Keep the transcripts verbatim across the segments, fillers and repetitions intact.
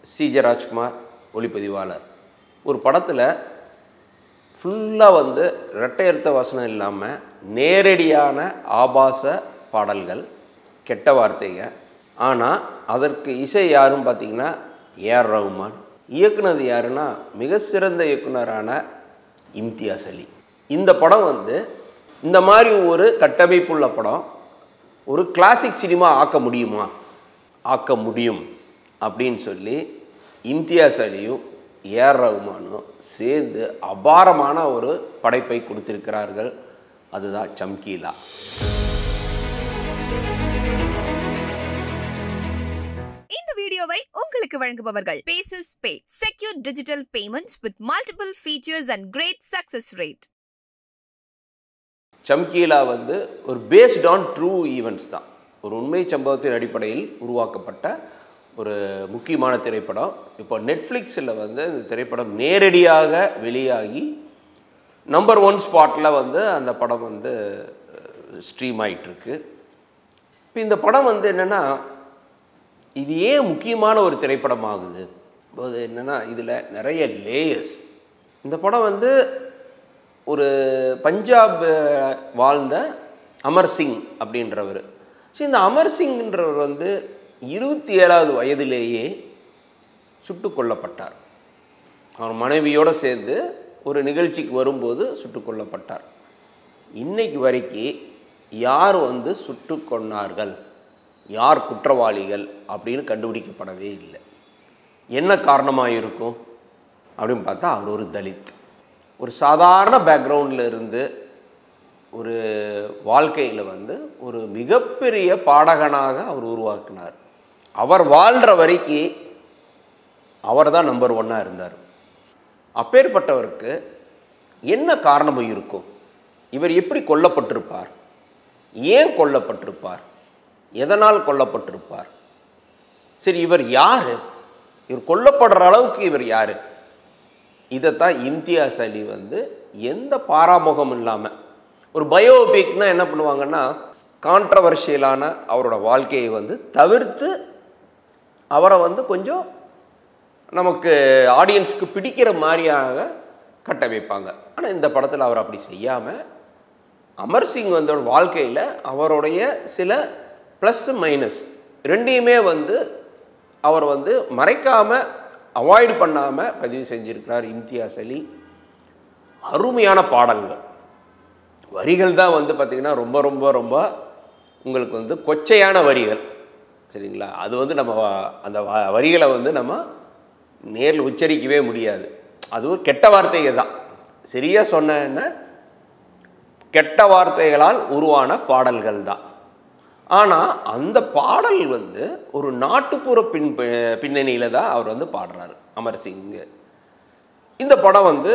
சி.ஜே. ராஜ்குமார் ஒளிப்பதிவாளர். ஒரு படத்தில் ஃபுல்லாக வந்து இரட்டையர்த்த வசனம் இல்லாமல் நேரடியான ஆபாச பாடல்கள், கெட்ட வார்த்தைங்க. ஆனால் அதற்கு இசை யாருன்னு பார்த்தீங்கன்னா ஏஆர் ரஹ்மான். இயக்குனது யாருன்னா மிக சிறந்த இயக்குனரான இம்தியாஸ் அலி. இந்த படம் வந்து இந்த மாதிரி ஒரு கட்டமைப்புள்ள படம் ஒரு கிளாசிக் சினிமா ஆக்க முடியுமா? ஆக்க முடியும் அப்படின்னு சொல்லி இம்தியாஸ் அலியும் ஏஆர் ரஹ்மானும் சேர்ந்து அபாரமான ஒரு படைப்பை கொடுத்திருக்கிறார்கள். அதுதான் சம்கீலா. இந்த வீடியோவை உங்களுக்கு வழங்குபவர்கள் பேசஸ் pay, secure digital payments with multiple features and great success rate. Chamkila வந்து ஒரு பேஸ்ட் ஆன் ட்ரூ ஈவெண்ட்ஸ் தான். ஒரு உண்மை சம்பவத்தின் அடிப்படையில் உருவாக்கப்பட்ட ஒரு முக்கியமான திரைப்படம். இப்போ நெட்ஃப்ளிக்ஸில் வந்து இந்த திரைப்படம் நேரடியாக வெளியாகி நம்பர் ஒன் ஸ்பாட்டில் வந்து அந்த படம் வந்து ஸ்ட்ரீம் ஆகிட்டுருக்கு. இப்போ இந்த படம் வந்து என்னென்னா, இது ஏன் முக்கியமான ஒரு திரைப்படம் ஆகுது போது என்னென்னா, இதில் நிறைய லேயர்ஸ். இந்த படம் வந்து ஒரு பஞ்சாப் வாழ்ந்த அமர் சிங் அப்படின்றவர். ஸோ இந்த அமர் சிங்ன்றவர் வந்து இருபத்தி ஏழாவது வயதிலேயே சுட்டு கொல்லப்பட்டார். அவர் மனைவியோடு சேர்ந்து ஒரு நிகழ்ச்சிக்கு வரும்போது சுட்டு கொல்லப்பட்டார். இன்னைக்கு வரைக்கும் யார் வந்து சுட்டு கொன்னார்கள், யார் குற்றவாளிகள் அப்படின்னு கண்டுபிடிக்கப்படவே இல்லை. என்ன காரணமாக இருக்கும் அப்படின்னு பார்த்தா, அவர் ஒரு தலித். ஒரு சாதாரண பேக்ரவுண்டில் இருந்து ஒரு வாழ்க்கையில் வந்து ஒரு மிகப்பெரிய பாடகனாக அவர் உருவாக்கினார். அவர் வாழ்கிற வரைக்கும் அவர் தான் நம்பர் ஒன்னாக இருந்தார். அப்பேற்பட்டவருக்கு என்ன காரணம் இருக்கும்? இவர் எப்படி கொல்லப்பட்டிருப்பார்? ஏன் கொல்லப்பட்டிருப்பார்? எதனால் கொல்லப்பட்டிருப்பார்? சரி, இவர் யார்? இவர் கொல்லப்படுற அளவுக்கு இவர் யார்? இதைத்தான் இம்தியாஸ் அலி வந்து எந்த பாராமுகம் இல்லாமல், ஒரு பயோபிக்னா என்ன பண்ணுவாங்கன்னா, கான்ட்ரவர்ஷியலான அவரோட வாழ்க்கையை வந்து தவிர்த்து அவரை வந்து கொஞ்சம் நமக்கு ஆடியன்ஸுக்கு பிடிக்கிற மாதிரியாக கட்டமைப்பாங்க. ஆனால் இந்த படத்தில் அவர் அப்படி செய்யாமல், அமர் சிங் வந்து வாழ்க்கையில் அவருடைய சில ப்ளஸ் மைனஸ் ரெண்டையுமே வந்து அவர் வந்து மறைக்காமல், அவாய்டு பண்ணாமல் பதிவு செஞ்சுருக்கிறார் இம்தியாஸ் அலி. அருமையான பாடல்கள், வரிகள் தான் வந்து பார்த்திங்கன்னா ரொம்ப ரொம்ப ரொம்ப உங்களுக்கு வந்து கொச்சையான வரிகள், சரிங்களா? அது வந்து நம்ம அந்த வரிகளை வந்து நம்ம நேரில் உச்சரிக்கவே முடியாது. அது ஒரு கெட்ட வார்த்தைகள் தான். சரியாக சொன்ன கெட்ட வார்த்தைகளால் உருவான பாடல்கள் தான். ஆனால் அந்த பாடல் வந்து ஒரு நாட்டுப்புற பின் பின்னணியில் தான் அவர் வந்து பாடுறாரு அமர் சிங். இந்த படம் வந்து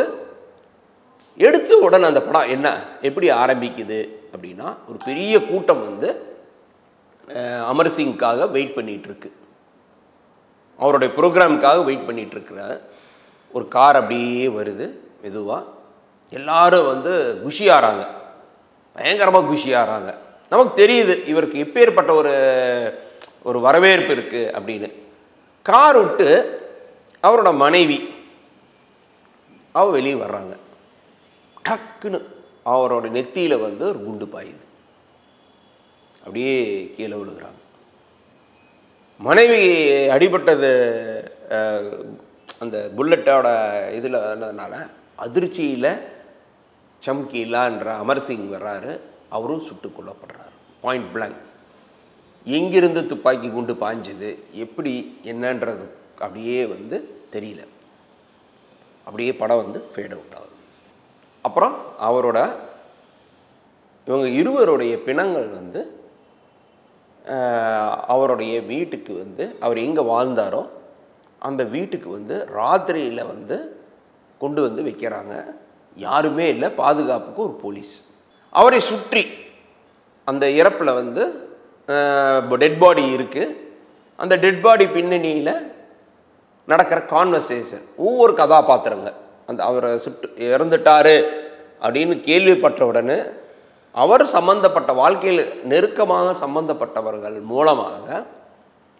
எடுத்த உடனே அந்த படம் என்ன எப்படி ஆரம்பிக்குது அப்படின்னா, ஒரு பெரிய கூட்டம் வந்து அமர் சிங்காக வெயிட் பண்ணிகிட்ருக்கு, அவருடைய ப்ரோக்ராமுக்காக வெயிட் பண்ணிகிட்ருக்கிறார். ஒரு கார் அப்படியே வருது மெதுவாக. எல்லாரும் வந்து குஷியாகிறாங்க, பயங்கரமாக குஷியாகிறாங்க. நமக்கு தெரியுது இவருக்கு எப்பேற்பட்ட ஒரு ஒரு வரவேற்பு இருக்குது அப்படின்னு. கார் விட்டு அவரோட மனைவி அவ வெளியே வர்றாங்க. டக்குன்னு அவரோட நெத்தியில் வந்து ஒரு குண்டு பாயுது, அப்படியே கீழே விழுகிறாங்க. மனைவி அடிபட்டது அந்த புல்லட்டோட இதில் இருந்ததுனால அதிர்ச்சியில் சம்கீலான்ற அமர் சிங் வர்றாரு. அவரும் சுட்டு கொல்லப்படுறார் பாயிண்ட் பிளாங்க். எங்கிருந்து துப்பாக்கி குண்டு பாய்ஞ்சது, எப்படி என்னன்றது அப்படியே வந்து தெரியல. அப்படியே படம் வந்து ஃபேட் அவுட் ஆகுது. அப்புறம் அவரோட இவங்க இருவருடைய பிணங்கள் வந்து அவருடைய வீட்டுக்கு வந்து, அவர் எங்கே வாழ்ந்தாரோ அந்த வீட்டுக்கு வந்து ராத்திரியில் வந்து கொண்டு வந்து வைக்கிறாங்க. யாருமே இல்லை, பாதுகாப்புக்கு ஒரு போலீஸ். அவரை சுற்றி அந்த இறப்பில் வந்து டெட் பாடி இருக்குது. அந்த டெட் பாடி பின்னணியில் நடக்கிற கான்வர்சேஷன், ஒவ்வொரு கதாபாத்திரங்க அந்த அவரை சுட்டு இறந்துட்டாரு அப்படின்னு கேள்விப்பட்ட உடனே அவர் சம்பந்தப்பட்ட வாழ்க்கையில் நெருக்கமாக சம்பந்தப்பட்டவர்கள் மூலமாக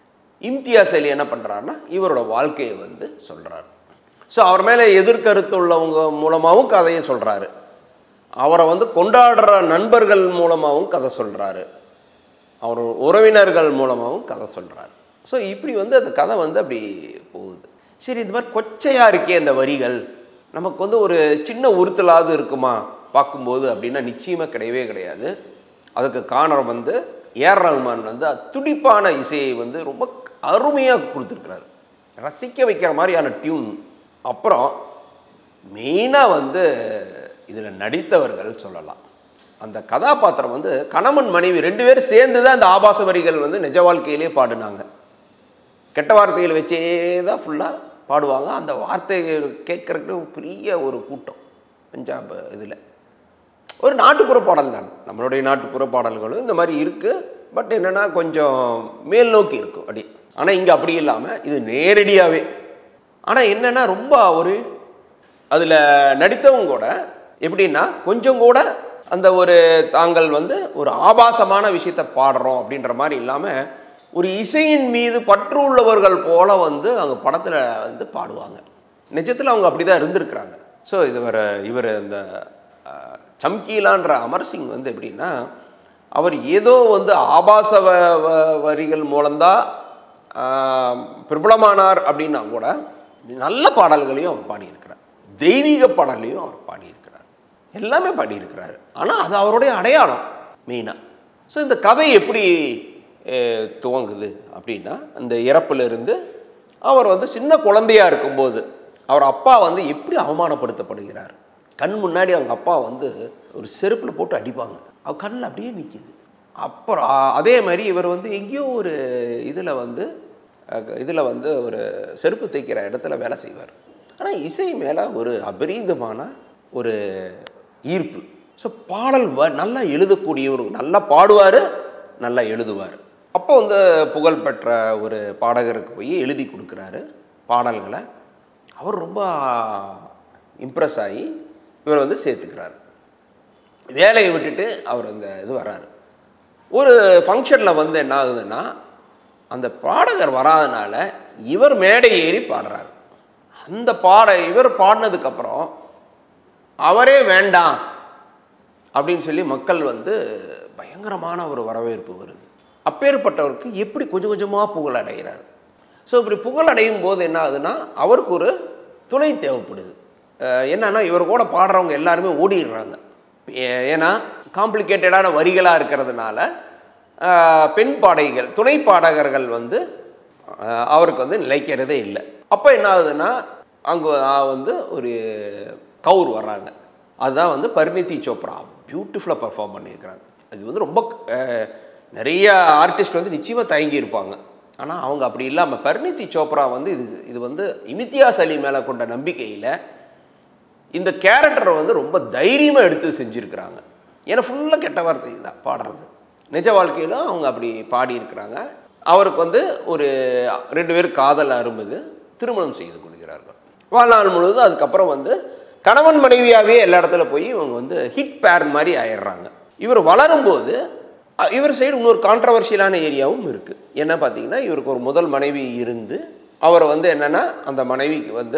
இம்தியாஸ் அலி என்ன பண்ணுறாருன்னா இவரோட வாழ்க்கையை வந்து சொல்கிறார். ஸோ அவர் மேலே எதிர்கருத்து உள்ளவங்க மூலமாகவும் கதையை சொல்கிறாரு, அவரை வந்து கொண்டாடுற நண்பர்கள் மூலமாகவும் கதை சொல்கிறாரு, அவர் உறவினர்கள் மூலமாகவும் கதை சொல்கிறாரு. ஸோ இப்படி வந்து அந்த கதை வந்து அப்படி போகுது. சரி, இந்த மாதிரி கொச்சையாக இருக்கே இந்த வரிகள், நமக்கு வந்து ஒரு சின்ன உறுத்தலாவது இருக்குமா பார்க்கும்போது அப்படின்னா நிச்சயமாக கிடையவே கிடையாது. அதுக்கு காரணம் வந்து ஏஆர் ரஹ்மான் வந்து துடிப்பான இசையை வந்து ரொம்ப அருமையாக கொடுத்துருக்கிறாரு, ரசிக்க வைக்கிற மாதிரியான டியூன். அப்புறம் மெயினாக வந்து இதில் நடித்தவர்கள் சொல்லலாம். அந்த கதாபாத்திரம் வந்து கணவன் மனைவி ரெண்டு பேரும் சேர்ந்து தான் அந்த ஆபாச வரிகள் வந்து நிஜ வாழ்க்கையிலே பாடினாங்க. கெட்ட வார்த்தைகள் வச்சே தான் ஃபுல்லாக பாடுவாங்க. அந்த வார்த்தைகள் கேட்குறதுக்கு பெரிய ஒரு கூட்டம் பஞ்சாப் இதில். ஒரு நாட்டுப்புற பாடல் தான், நம்மளுடைய நாட்டுப்புற பாடல்களும் இந்த மாதிரி இருக்குது. பட் என்னென்னா கொஞ்சம் மேல் நோக்கி இருக்கும் அப்படி. ஆனால் இங்கே அப்படி இல்லாமல் இது நேரடியாகவே. ஆனால் என்னென்னா ரொம்ப ஒரு அதில் நடித்தவங்க கூட எப்படின்னா கொஞ்சம் கூட அந்த ஒரு தாங்கள் வந்து ஒரு ஆபாசமான விஷயத்தை பாடுறோம் அப்படின்ற மாதிரி இல்லாமல் ஒரு இசையின் மீது பற்று உள்ளவர்கள் போல வந்து அவங்க படத்தில் வந்து பாடுவாங்க. நிஜத்தில் அவங்க அப்படி தான் இருந்திருக்கிறாங்க. ஸோ இது வர இவர் இந்த சம்கீலான்ற அமர்சிங் வந்து எப்படின்னா அவர் ஏதோ வந்து ஆபாச வ வரிகள் மூலம்தான் பிரபலமானார் அப்படின்னா கூட நல்ல பாடல்களையும் அவர் பாடியிருக்கிறார், தெய்வீக பாடல்களையும் அவர் பாடியிருக்கிறார், எல்லாமே பாடியிருக்கிறார். ஆனால் அது அவருடைய அடையாளம் மெயினாக. ஸோ இந்த கதை எப்படி துவங்குது அப்படின்னா அந்த இறப்பிலிருந்து அவர் வந்து சின்ன குழந்தையாக இருக்கும்போது அவர் அப்பா வந்து எப்படி அவமானப்படுத்தப்படுகிறார். கண் முன்னாடி அவங்க அப்பா வந்து ஒரு செருப்பில் போட்டு அடிப்பாங்க, அவர் கண்ணில் அப்படியே நிற்கிது. அப்புறம் அதே மாதிரி இவர் வந்து எங்கேயோ ஒரு இதில் வந்து இதில் வந்து ஒரு செருப்பு தைக்கிற இடத்துல வேலை செய்வார். ஆனால் இசை மேலே ஒரு அபரீதமான ஒரு ஈர்ப்பு. ஸோ பாடல் வ நல்லா எழுதக்கூடியவர், நல்லா பாடுவார், நல்லா எழுதுவார். அப்போ வந்து புகழ்பெற்ற ஒரு பாடகருக்கு போய் எழுதி கொடுக்குறாரு பாடல்களை. அவர் ரொம்ப இம்ப்ரெஸ் ஆகி இவர் வந்து சேர்த்துக்கிறார். வேலையை விட்டுட்டு அவர் அந்த இது வர்றாரு. ஒரு ஃபங்க்ஷனில் வந்து என்ன ஆகுதுன்னா அந்த பாடகர் வராதனால இவர் மேடை ஏறி பாடுறார். அந்த பாட இவர் பாடினதுக்கப்புறம் அவரே வேண்டாம் அப்படின்னு சொல்லி மக்கள் வந்து பயங்கரமான ஒரு வரவேற்பு வருது. அப்பேற்பட்டவருக்கு எப்படி கொஞ்சம் கொஞ்சமாக புகழ் அடைகிறார். ஸோ இப்படி புகழ் அடையும் போது என்ன ஆகுதுன்னா அவருக்கு ஒரு துணை தேவைப்படுது. என்னன்னா இவர் கூட பாடுறவங்க எல்லாருமே ஓடிடுறாங்க. ஏன்னா காம்ப்ளிகேட்டடான வரிகளாக இருக்கிறதுனால பெண் பாடகிகள் துணை பாடகர்கள் வந்து அவருக்கு வந்து நிலைக்கிறதே இல்லை. அப்போ என்ன ஆகுதுன்னா அங்கே வந்து ஒரு கவுர் வர்றாங்க. அதுதான் வந்து பரிணிதி சோப்ரா பியூட்டிஃபுல்லாக பர்ஃபார்ம் பண்ணியிருக்கிறாங்க. அது வந்து ரொம்ப நிறைய ஆர்டிஸ்ட் வந்து நிச்சயமாக தயங்கி இருப்பாங்க. ஆனால் அவங்க அப்படி இல்லாமல் பரிணிதி சோப்ரா வந்து இது இது வந்து இம்தியாஸ் அலி மேலே கொண்ட நம்பிக்கையில் இந்த கேரக்டரை வந்து ரொம்ப தைரியமாக எடுத்து செஞ்சுருக்கிறாங்க. ஏன்னா ஃபுல்லாக கெட்ட வார்த்தை தான் பாடுறது. நிஜ வாழ்க்கையிலும் அவங்க அப்படி பாடியிருக்கிறாங்க. அவருக்கு வந்து ஒரு ரெண்டு பேர் காதல் அரும்புது, திருமணம் செய்து கொள்கிறார்கள். வாழ்நாள் முழுவதும் அதுக்கப்புறம் வந்து கணவன் மனைவியாகவே எல்லா இடத்துல போய் இவங்க வந்து ஹிட் பேர் மாதிரி ஆயிடுறாங்க. இவர் வளரும்போது இவர் சைடு இன்னொரு கான்ட்ரவர்ஷியலான ஏரியாவும் இருக்குது. என்ன பார்த்தீங்கன்னா இவருக்கு ஒரு முதல் மனைவி இருந்து அவர் வந்து என்னென்னா அந்த மனைவிக்கு வந்து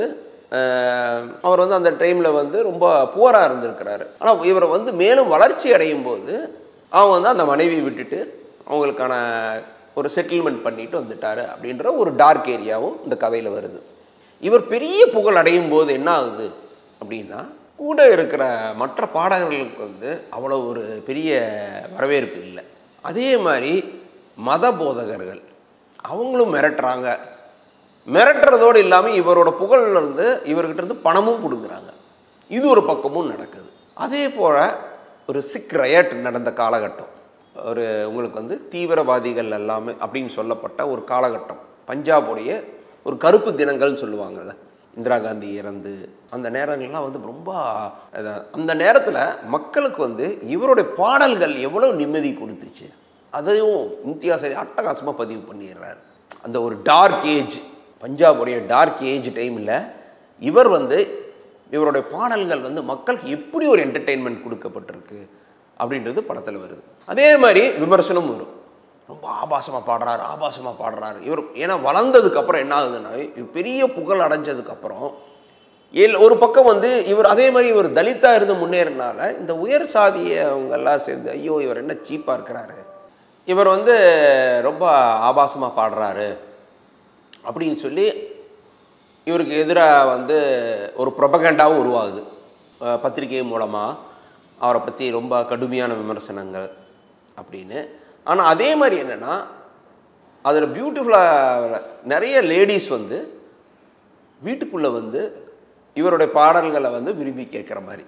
அவர் வந்து அந்த டைமில் வந்து ரொம்ப புவராக இருந்திருக்கிறாரு. ஆனால் இவரை வந்து மேலும் வளர்ச்சி அடையும் போது அவங்க வந்து அந்த மனைவி விட்டுட்டு அவங்களுக்கான ஒரு செட்டில்மெண்ட் பண்ணிட்டு வந்துட்டார் அப்படின்ற ஒரு டார்க் ஏரியாவும் இந்த கதையில் வருது. இவர் பெரிய புகழ் அடையும் போது என்ன ஆகுது அப்படின்னா கூட இருக்கிற மற்ற பாடகர்களுக்கு வந்து அவ்வளோ ஒரு பெரிய வரவேற்பு இல்லை. அதே மாதிரி மத போதகர்கள் அவங்களும் மிரட்டுறாங்க. மிரட்டுறதோடு இல்லாமல் இவரோட புகழ்லேருந்து இவர்கிட்ட இருந்து பணமும் பிடுங்குறாங்க. இது ஒரு பக்கமும் நடக்குது. அதே போல் ஒரு சிக் ரயட் நடந்த காலகட்டம், ஒரு உங்களுக்கு வந்து தீவிரவாதிகள் எல்லாமே அப்படின்னு சொல்லப்பட்ட ஒரு காலகட்டம், பஞ்சாபுடைய ஒரு கருப்பு தினங்கள்னு சொல்லுவாங்கள்ல, இந்திரா காந்தி இறந்து அந்த நேரங்கள்லாம் வந்து ரொம்ப அந்த நேரத்தில் மக்களுக்கு வந்து இவருடைய பாடல்கள் எவ்வளோ நிம்மதி கொடுத்துச்சு அதையும் இம்தியாஸ் அலி அட்டகாசமாக பதிவு பண்ணிடுறாரு. அந்த ஒரு டார்க் ஏஜ், பஞ்சாபுடைய டார்க் ஏஜ் டைமில் இவர் வந்து இவருடைய பாடல்கள் வந்து மக்களுக்கு எப்படி ஒரு என்டர்டெயின்மெண்ட் கொடுக்கப்பட்டிருக்கு அப்படின்றது படத்தில் வருது. அதே மாதிரி விமர்சனம் வரும். ரொம்ப ஆபாசமாக பாடுறாரு ஆபாசமாக பாடுறாரு இவர். ஏன்னா வளர்ந்ததுக்கப்புறம் என்ன ஆகுதுன்னா, இவர் பெரிய புகழ் அடைஞ்சதுக்கப்புறம் எல் ஒரு பக்கம் வந்து இவர் அதே மாதிரி இவர் தலித்தாக இருந்து முன்னேறினால இந்த உயர் சாதியை அவங்கெல்லாம் சேர்ந்து, ஐயோ இவர் என்ன சீப்பாக இருக்கிறாரு, இவர் வந்து ரொம்ப ஆபாசமாக பாடுறாரு அப்படின்னு சொல்லி இவருக்கு எதிராக வந்து ஒரு ப்ரொபகண்டாவும் உருவாகுது. பத்திரிகை மூலமாக அவரை பற்றி ரொம்ப கடுமையான விமர்சனங்கள் அப்படின்னு. ஆனால் அதே மாதிரி என்னென்னா, அதில் பியூட்டிஃபுல்லாக நிறைய லேடிஸ் வந்து வீட்டுக்குள்ளே வந்து இவருடைய பாடல்களை வந்து விரும்பி கேட்குற மாதிரி.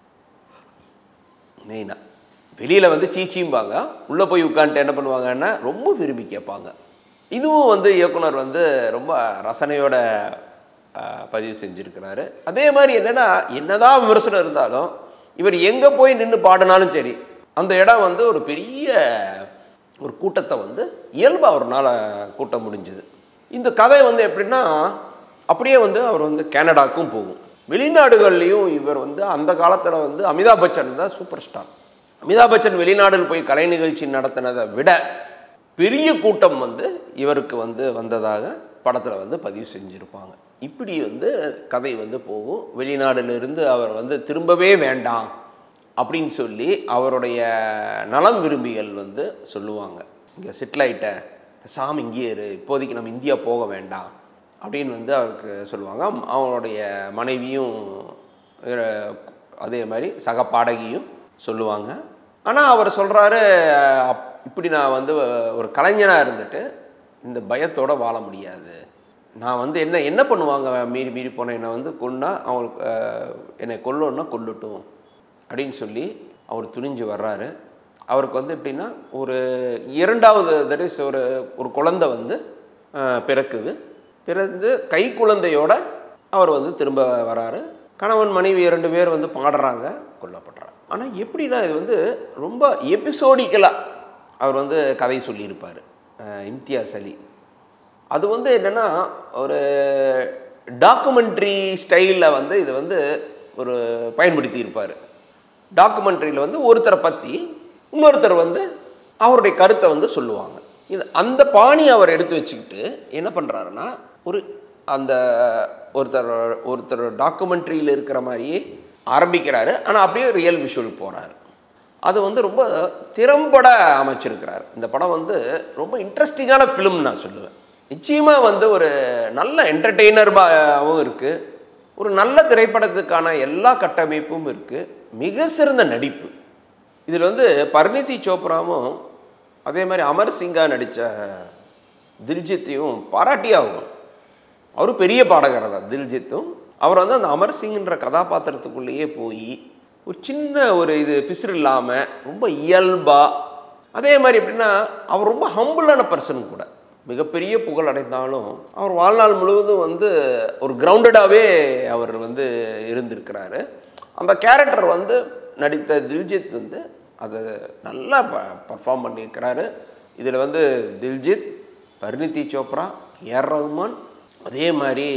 மெயினாக வெளியில் வந்து சீச்சிம்பாங்க, உள்ளே போய் உட்காந்துட்டு என்ன பண்ணுவாங்கன்னா ரொம்ப விரும்பி கேட்பாங்க. இதுவும் வந்து இயக்குனர் வந்து ரொம்ப ரசனையோட பதிவு செஞ்சுருக்கிறாரு. அதே மாதிரி என்னென்னா, என்னதான் விமர்சனம் இருந்தாலும் இவர் எங்கே போய் நின்று பாடினாலும் சரி, அந்த இடம் வந்து ஒரு பெரிய ஒரு கூட்டத்தை வந்து இயல்பாக அவர்னால் கூட்ட முடிஞ்சுது. இந்த கதை வந்து எப்படின்னா, அப்படியே வந்து அவர் வந்து கனடாவுக்கும் போகும். வெளிநாடுகள்லேயும் இவர் வந்து அந்த காலத்தில் வந்து அமிதாப் பச்சன் தான் சூப்பர் ஸ்டார். அமிதாப் பச்சன் வெளிநாடுகள் போய் கலை நிகழ்ச்சி நடத்தினதை விட பெரிய கூட்டம் வந்து இவருக்கு வந்து வந்ததாக படத்தில் வந்து பதிவு செஞ்சுருப்பாங்க. இப்படி வந்து கதை வந்து போகும். வெளிநாடுலேருந்து அவர் வந்து திரும்பவே வேண்டாம் அப்படின்னு சொல்லி அவருடைய நலம் விரும்பிகள் வந்து சொல்லுவாங்க, இங்கே செட்டில் ஆகிட்ட சாமி இங்கேயே இரு, இப்போதைக்கு நம்ம இந்தியா போக வேண்டாம் அப்படின்னு வந்து அவருக்கு சொல்லுவாங்க. அவனுடைய மனைவியும் அதே மாதிரி சக பாடகியும் சொல்லுவாங்க. ஆனால் அவர் சொல்கிறாரு, இப்படி நான் வந்து ஒரு கலைஞனாக இருந்துட்டு இந்த பயத்தோடு வாழ முடியாது, நான் வந்து என்ன என்ன பண்ணுவாங்க மீறி மீறி போனேன், என்னை வந்து கொன்னா அவங்களுக்கு என்னை கொல்லணுன்னா கொல்லட்டும் அப்படின்னு சொல்லி அவர் துணிஞ்சு வர்றாரு. அவருக்கு வந்து எப்படின்னா, ஒரு இரண்டாவது தடவை ஒரு ஒரு குழந்தை வந்து பிறக்குது. பிறந்து கை குழந்தையோட அவர் வந்து திரும்ப வராரு. கணவன் மனைவி இரண்டு பேர் வந்து பாடுறாங்க, கொல்லப்படுறாங்க. ஆனால் எப்படின்னா, இது வந்து ரொம்ப எபிசோடிக்கலாக அவர் வந்து கதை சொல்லியிருப்பார் இம்தியாஸ் அலி. அது வந்து என்னென்னா, ஒரு டாக்குமெண்ட்ரி ஸ்டைலில் வந்து இது வந்து ஒரு பயன்படுத்தி இருப்பார். டாக்குமெண்ட்ரியில் வந்து ஒருத்தரை பற்றி இன்னொருத்தர் வந்து அவருடைய கருத்தை வந்து சொல்லுவாங்க. இது அந்த பாணி அவர் எடுத்து வச்சுக்கிட்டு என்ன பண்ணுறாருன்னா, ஒரு அந்த ஒருத்தர் ஒருத்தர் டாக்குமெண்ட்ரியில் இருக்கிற மாதிரியே ஆரம்பிக்கிறாரு. ஆனால் அப்படியே ரியல் விஷுவல் போகிறாரு. அது வந்து ரொம்ப திறம்பட அமைச்சிருக்கிறார். இந்த படம் வந்து ரொம்ப இன்ட்ரெஸ்டிங்கான ஃபிலிம் நான் சொல்லுவேன். நிச்சயமாக வந்து ஒரு நல்ல என்டர்டெய்னராகவும் இருக்குது, ஒரு நல்ல திரைப்படத்துக்கான எல்லா கட்டமைப்பும் இருக்குது, மிக சிறந்த நடிப்பு. இதில் வந்து பரிணிதி சோப்ராவும் அதே மாதிரி அமர் சிங்கா நடித்த தில்ஜித்தையும் பாராட்டியாகும். அவரும் பெரிய பாடகர் தான் தில்ஜித்தும். அவர் வந்து அந்த அமர் சிங்ன்ற கதாபாத்திரத்துக்குள்ளேயே போய் ஒரு சின்ன ஒரு இது பிசுறு இல்லாமல் ரொம்ப இயல்பாக, அதே மாதிரி எப்படின்னா அவர் ரொம்ப ஹம்பிளான பர்சன் கூட. மிகப்பெரிய புகழ் அடைந்தாலும் அவர் வாழ்நாள் முழுவதும் வந்து ஒரு கிரவுண்டடாகவே அவர் வந்து இருந்திருக்கிறாரு. அந்த கேரக்டர் வந்து நடித்த தில்ஜித் வந்து அதை நல்லா ப பர்ஃபார்ம் பண்ணியிருக்கிறாரு. இதில் வந்து தில்ஜித், பரிணிதி சோப்ரா, ஏஆர் ரஹ்மான், அதே மாதிரி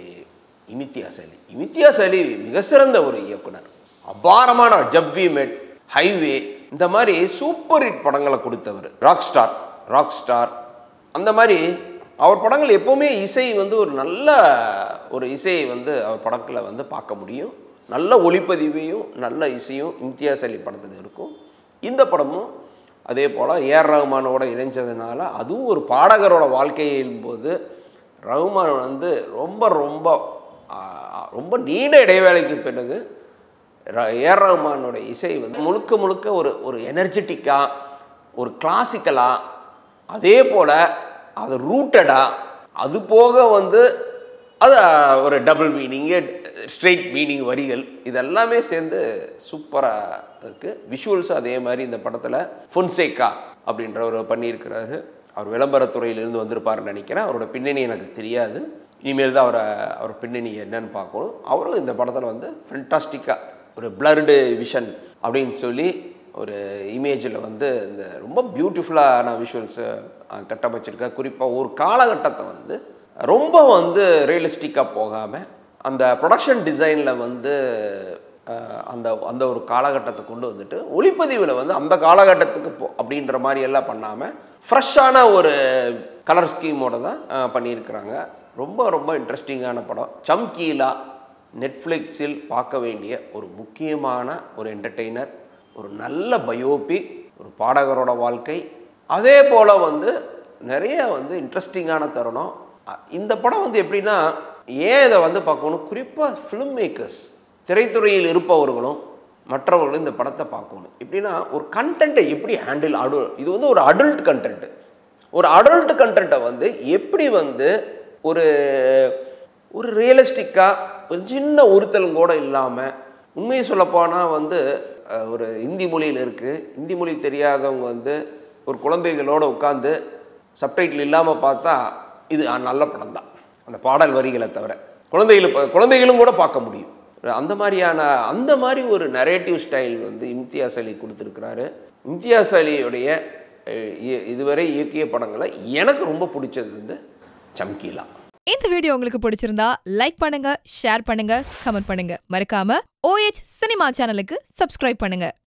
இம்தியாஸ் அலி. இம்தியாஸ் அலி மிக சிறந்த ஒரு இயக்குனர். அபாரமான ஜப் வி மெட், ஹைவே, இந்த மாதிரி சூப்பர் ஹிட் படங்களை கொடுத்தவர். ராக் ஸ்டார் ராக் ஸ்டார் அந்த மாதிரி அவர் படங்கள் எப்போவுமே இசை வந்து ஒரு நல்ல ஒரு இசையை வந்து அவர் படத்தில் வந்து பார்க்க முடியும். நல்ல ஒளிப்பதிவையும் நல்ல இசையும் இம்தியாஸ் அலி படத்தில் இருக்கும். இந்த படமும் அதே போல் ஏஆர் ரஹ்மானோட இணைஞ்சதுனால அதுவும் ஒரு பாடகரோட வாழ்க்கையின் போது ரஹ்மான் வந்து ரொம்ப ரொம்ப ரொம்ப நீண்ட இடைவேளைக்கு பிறகு ஏஆர் ரஹ்மானோட இசை வந்து முழுக்க முழுக்க ஒரு ஒரு எனர்ஜெட்டிக்காக, ஒரு கிளாசிக்கலாக, அதே போல் அது ரூட்டடாக, அது போக வந்து அது ஒரு டபுள் மீனிங்கு, ஸ்ட்ரெயிட் மீனிங் வரிகள், இதெல்லாமே சேர்ந்து சூப்பராக இருக்குது. விஷுவல்ஸும் அதே மாதிரி இந்த படத்தில் ஃபொன்சேகா அப்படின்றவர் பண்ணியிருக்கிறாரு. அவர் விளம்பரத்துறையிலேருந்து வந்திருப்பாருன்னு நினைக்கிறேன். அவரோட பின்னணி எனக்கு தெரியாது, இனிமேல் தான் அவரை அவர் பின்னணி என்னன்னு பார்க்கணும். அவரும் இந்த படத்தில் வந்து ஃபென்டாஸ்டிக்காக ஒரு பிளர்டு விஷன் அப்படின்னு சொல்லி ஒரு இமேஜில் வந்து இந்த ரொம்ப பியூட்டிஃபுல்லான விஷுவல்ஸை கட்டமைச்சிருக்கார். குறிப்பாக ஒரு காலகட்டத்தை வந்து ரொம்ப வந்து ரியலிஸ்டிக்காக போகாமல் அந்த ப்ரொடக்ஷன் டிசைனில் வந்து அந்த அந்த ஒரு காலகட்டத்தை கொண்டு வந்துட்டு ஒளிப்பதிவில் வந்து அந்த காலகட்டத்துக்கு போ அப்படின்ற மாதிரி எல்லாம் பண்ணாமல் ஃப்ரெஷ்ஷான ஒரு கலர் ஸ்கீமோட தான் பண்ணியிருக்கிறாங்க. ரொம்ப ரொம்ப இன்ட்ரெஸ்டிங்கான படம். சம்கீலா நெட்ஃப்ளிக்ஸில் பார்க்க வேண்டிய ஒரு முக்கியமான ஒரு என்டர்டெய்னர், ஒரு நல்ல பயோபிக், ஒரு பாடகரோட வாழ்க்கை, அதே போல் வந்து நிறைய வந்து இன்ட்ரெஸ்டிங்கான தருணம். இந்த படம் வந்து எப்படின்னா, ஏன் இதை வந்து பார்க்கணும், குறிப்பாக ஃபிலிம் மேக்கர்ஸ், திரைத்துறையில் இருப்பவர்களும் மற்றவர்களும் இந்த படத்தை பார்க்கணும். எப்படின்னா, ஒரு கண்டென்ட்டை எப்படி ஹேண்டில் அடு இது வந்து ஒரு அடல்ட் கண்டென்ட்டு. ஒரு அடல்ட் கண்டென்ட்டை வந்து எப்படி வந்து ஒரு ஒரு ரியலிஸ்டிக்காக ஒரு சின்ன உறுத்தல் கூட இல்லாமல், உண்மையை சொல்லப்போனால் வந்து ஒரு ஹிந்தி மொழியில் இருக்குது, ஹிந்தி மொழி தெரியாதவங்க வந்து ஒரு குழந்தைகளோடு உட்காந்து சப்டைட்டில் இல்லாமல் பார்த்தா இது நல்ல படம் தான், அந்த பாடல் வரிகளை தவிர. குழந்தைகள் குழந்தைகளும் கூட பார்க்க முடியும். அந்த மாதிரியான அந்த மாதிரி ஒரு நரேட்டிவ் ஸ்டைல் வந்து இம்தியாஸ் அலி கொடுத்துருக்கிறாரு. இம்தியாஸ் அலியுடைய இதுவரை இயக்கிய படங்களை எனக்கு ரொம்ப பிடிச்சது வந்து சம்கீலா. இந்த வீடியோ உங்களுக்கு பிடிச்சிருந்தா லைக் பண்ணுங்க, ஷேர் பண்ணுங்க, கமெண்ட் பண்ணுங்க. மறக்காம ஓஎச் சினிமா சேனலுக்கு சப்ஸ்கிரைப் பண்ணுங்க.